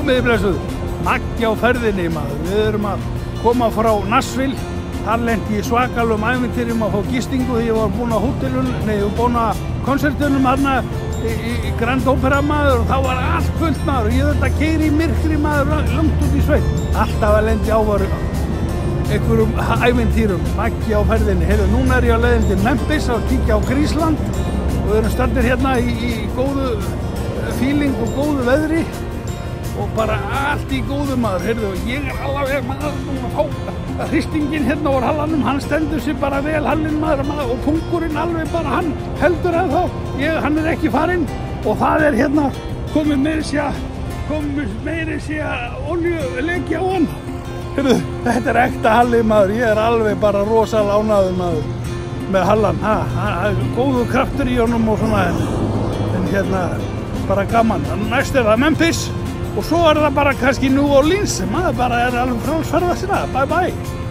Komiði blessuð, Maggi á ferðinni maður. Við erum að koma frá Nashville. Þar lenti ég svakalum ævintýrum að fá gistingu því ég var búinn á hótelun, nei, ég var búinn að konsertunum hérna í Grand Opera maður og þá var allt fullt maður og ég þurfti að keyra í myrkri maður langt út í sveit. Alltaf að lendi ávaru einhverjum ævintýrum, Maggi á ferðinni. Heyrðu, núna er ég á leiðin til Memphis að kíkja á Grísland og við erum staddir hérna í góðu feeling og góðu veðri og bara allt í góðu maður. Heyrðu, ég er alveg maður núna að fá hristingin hérna úr hallanum, hann stendur sér bara vel hallin maður og pungurinn alveg bara, hann heldur að þá, hann er ekki farinn og það er hérna komið meiri sé oljuleiki á hann. Heyrðu, þetta er ekta halli maður, ég er alveg bara rosalega ánægður maður með hallan, góðu kraftur í honum og svona, en hérna bara gaman. Næst er það Memphis og svo er það bara kannski New Orleans, maður bara er alveg frálsferða sinna, bye bye.